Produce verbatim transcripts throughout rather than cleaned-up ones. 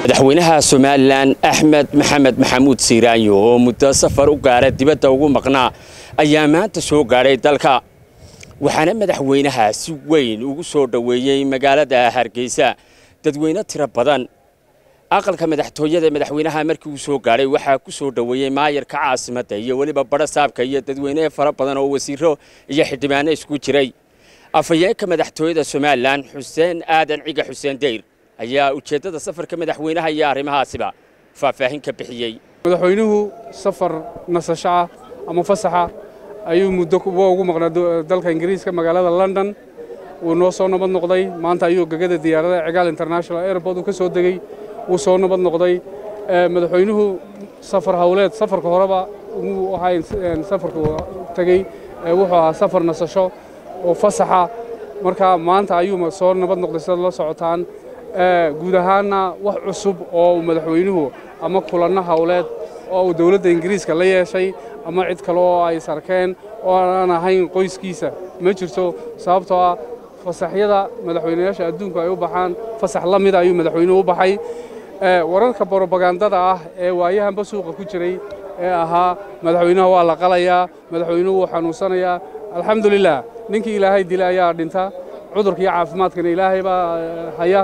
madaxweynaha Soomaaliland Axmed Maxamed Maxamuud Siiraanyo oo muddo safar u gaaray dibadda ugu maqnaa ayaa maanta soo gaaray dalka waxaana madaxweynaha si weyn ugu soo dhaweeyay magaalada Hargeysa dadweyne tiro badan aqalka madaxtooyada madaxweynaha markii uu soo gaaray waxa ku soo dhaweeyay maayarka caasimadda iyo waliba barasaabka iyo dadweyne fara badan oo wasiiro iyo xildhibaano isku jiray afayeenka madaxtooyada Soomaaliland Xuseen Aadan Ciga Xuseen Deyr ayaa ujeedada safarka madaxweynaha iyo arrimahaasiba faahfaahin ka bixiyay madaxweynuhu safar nasasho ama fasaxa ayuu muddo ugu maqnaa dalka Ingiriiska magaalada London uu noo soo nabad noqday maanta ayuu gagada diyaaradaha Cigaal International Airport uu ka soo degay uu soo nabad noqday madaxweynuhu safar hawleed safarka horeba uu ahay safarku tagay wuxuu ahaa safar nasasho oo fasaxa marka maanta ayuu soo nabad noqday sida la socotaan guud ahaanna wax cusub oo madaxweynuhu ama kulanna hawleed oo dawladda Ingiriiska la yeeshay ama cid kale oo ay sarkeen oo aan ahayn qoyskiisa ma jirto sababtoo ah fasaxyada madaxweynayaasha adduunka ay u baxaan fasax la mid ayuu madaxweynuhu u baxay wararka propagandada ah ee waayahanba suuqa ku jiray ee ahaa madaxweynaha waa la qalayaa madaxweynuhu wuu xanuunsanayaa alxamdulillaah ninkii ilaahay dilay ayaa dhinta cudurka iyo caafimaadkana ilaahay baa haya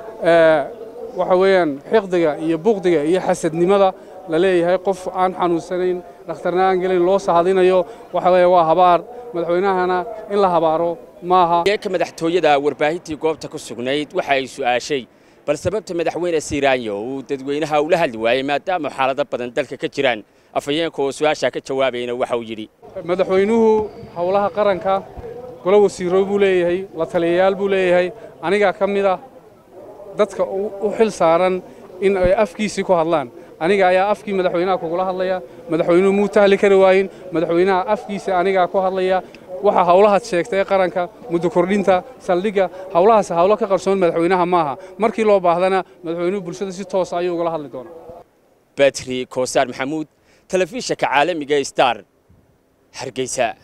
waxa weeyaan xiqdiga iyo buuqdiga iyo xasadnimada la leeyahay qof aan xanuunsanayn dhakhtarna aan gelin loo saadinayo waxa weeye waa habaar madaxweynahana in la habaaro maaha ka madaxtooyada warbaahintii goobta ku sugnayd waxa ay su'aashay bal sababta madaxweyne Siiraanyo uu dadweynaha ula hadli waayay maadaama xaalado badan dalka ka jiraan afayeenka oo su'aasha ka jawaabayna waxa uu yiri madaxweynuhu hawlaha qaranka golo wasiiro buu leeyahay la taliyayaal buu leeyahay aniga kamida dadka u xil saaran in ay afkiisi ku hadlaan aniga ayaa afkii madaxweynaha kugula hadlaya madaxweynuhu muu tahli kari waayin madaxweynaha afkiisa aniga ku hadlaya waxa hawlaha sheegtay qaranka muddo kordhinta saldhiga hawlahaas hawlo ka qarsoon madaxweynaha maaha markii loo baahdana madaxweynuhu bulshada si toos ah ayuu uga hadli doonaa Batri Koosar Maxamuud telefishinka caalamiga Star Hargeysa.